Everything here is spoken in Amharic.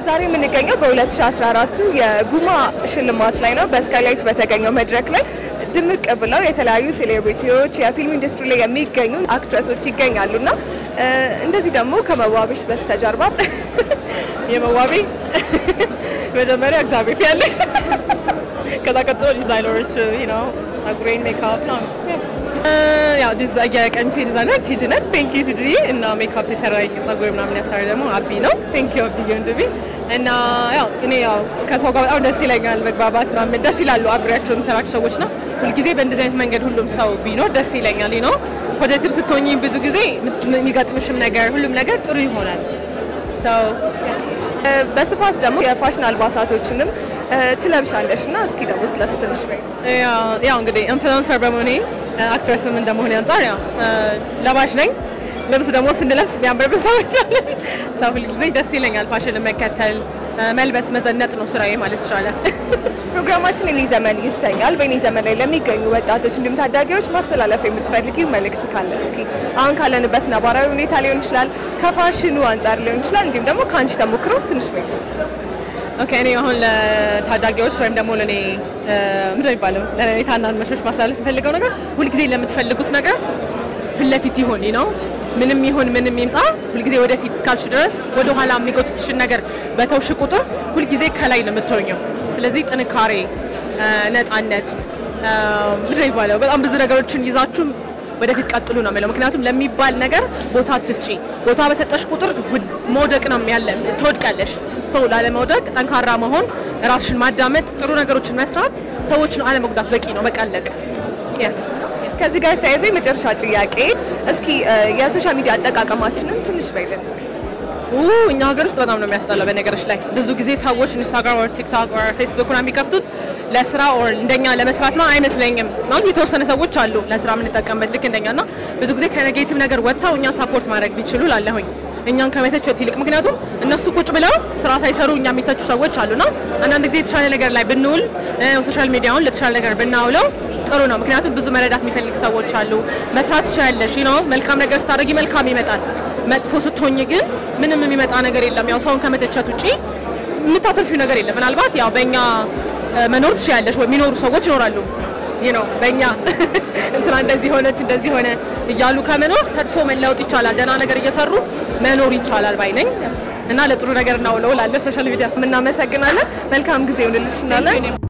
ዛሬ የምንገኘው በ2014 የጉማ ሽልማት ላይ ነው። በስካይላይት በተገኘው መድረክ ላይ ድምቅ ብለው የተለያዩ ሴሌብሪቲዎች የፊልም ኢንዱስትሪ ላይ የሚገኙ አክትረሶች ይገኛሉና እንደዚህ ደግሞ ከመዋብሽ በስተጀርባ የመዋቢ መጀመሪያ እግዚአብሔር ያለ ከዛ ቀጥሎ ዲዛይነሮች ጸጉሬን ሜካፕ ነው ያው የቀሚሴ ዲዛይነር ቲጂ ናት። ቴንክ ዩ ቲጂ። እና ሜካፕ የሰራኝ ጸጉሬ ምናምን ያሰራኝ ደግሞ አቢ ነው። ቴንክ ዩ አቢ ወንድሜ። እና ያው እኔ ያው ከሰው ጋር በጣም ደስ ይለኛል መግባባት ምናምን ደስ ይላሉ አብሬያቸው የምሰራቸው ሰዎች ነው። ሁልጊዜ በእንደዚህ አይነት መንገድ ሁሉም ሰው ቢኖር ደስ ይለኛል ነው። ፖዚቲቭ ስትሆኚ ብዙ ጊዜ የሚገጥምሽም ነገር ሁሉም ነገር ጥሩ ይሆናል። በስፋት ደግሞ የፋሽን አልባሳቶችንም ትለብሻለሽና እስኪ ደግሞ ስለሱ ትንሽ በይ። ያው እንግዲህ ኢንፍሉዌንሰር በመሆኔ አክትረስም እንደመሆኔ አንፃር ያው ለባሽ ነኝ። ልብስ ደግሞ ስንለብስ የሚያምርብን ሰዎች አለን። ሰው ሁልጊዜ ደስ ይለኛል ፋሽንን መከተል መልበስ መዘነጥ ነው ስራዬ ማለት ይቻላል። ፕሮግራማችን የኔ ዘመን ይሰኛል። በኔ ዘመን ላይ ለሚገኙ ወጣቶች እንዲሁም ታዳጊዎች ማስተላለፍ የምትፈልጊው መልእክት ካለ እስኪ አሁን ካለንበት ነባራዊ ሁኔታ ሊሆን ይችላል፣ ከፋሽኑ አንፃር ሊሆን ይችላል፣ እንዲሁም ደግሞ ከአንቺ ተሞክሮ ትንሽ በይ እስኪ። ኦኬ እኔ አሁን ለታዳጊዎች ወይም ደግሞ ለኔ ምንድነው የሚባለው ለኔ ታናናሾች ማስተላለፍ የምፈልገው ነገር ሁልጊዜ ለምትፈልጉት ነገር ፊት ለፊት ይሁን ነው ምንም ይሁን ምንም ይምጣ ሁልጊዜ ወደፊት እስካልሽ ድረስ ወደ ኋላ የሚጎትትሽን ነገር በተውሽ ቁጥር ሁልጊዜ ከላይ ነው የምትሆኘው። ስለዚህ ጥንካሬ፣ ነፃነት ምንድነው የሚባለው በጣም ብዙ ነገሮችን ይዛችሁ ወደፊት ቀጥሉ ነው ማለት። ምክንያቱም ለሚባል ነገር ቦታ አትስጪ። ቦታ በሰጠሽ ቁጥር መውደቅ ነው ያለ ትወድቃለሽ። ሰው ላለመውደቅ ጠንካራ መሆን፣ ራስሽን ማዳመጥ፣ ጥሩ ነገሮችን መስራት፣ ሰዎችን አለመጉዳት በቂ ነው። በቃ አለቀ። ከዚህ ጋር ተያይዞ የመጨረሻ ጥያቄ እስኪ የሶሻል ሚዲያ አጠቃቀማችንን ትንሽ በይልን እስኪ። እኛ ሀገር ውስጥ በጣም ነው የሚያስጠላው። በነገሮች ላይ ብዙ ጊዜ ሰዎች ኢንስታግራም ወይ ቲክቶክ ወይ ፌስቡክ ነው የሚከፍቱት ለስራ ኦር እንደኛ ለመስራት ነው አይመስለኝም። ማለት የተወሰነ ሰዎች አሉ ለስራ የምንጠቀምበት ልክ እንደኛና ብዙ ጊዜ ከኔጌቲቭ ነገር ወጥተው እኛ ሰፖርት ማድረግ ቢችሉ ላለሁኝ እኛን ከመተቸት ይልቅ ምክንያቱም እነሱ ቁጭ ብለው ስራ ሳይሰሩ እኛ የሚተቹ ሰዎች አሉና አንዳንድ ጊዜ የተሻለ ነገር ላይ ብንውል ሶሻል ሚዲያውን ለተሻለ ነገር ብናውለው ጥሩ ነው። ምክንያቱም ብዙ መረዳት የሚፈልግ ሰዎች አሉ። መስራት ይችላልሽ መልካም ነገር ስታደርጊ መልካም ይመጣል። መጥፎ ስትሆኚ ግን ምንም የሚመጣ ነገር የለም። ያው ሰውን ከመተቸት ውጪ የምታተርፊው ነገር የለም። ምናልባት ያው በእኛ መኖር ትችያለሽ ወይ የሚኖሩ ሰዎች ይኖራሉ በእኛ እንትና እንደዚህ ሆነች እንደዚህ ሆነ እያሉ ከመኖር ሰርቶ መለወጥ ይቻላል። ደህና ነገር እየሰሩ መኖር ይቻላል ባይ ነኝ እና ለጥሩ ነገር እናውለው ላለ ሶሻል ሚዲያ እናመሰግናለን። መልካም ጊዜ ይሁንልሽ እናለን።